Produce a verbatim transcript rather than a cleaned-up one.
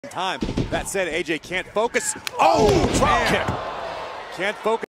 time. That said, A J can't focus. Oh, drop kick. Can't focus.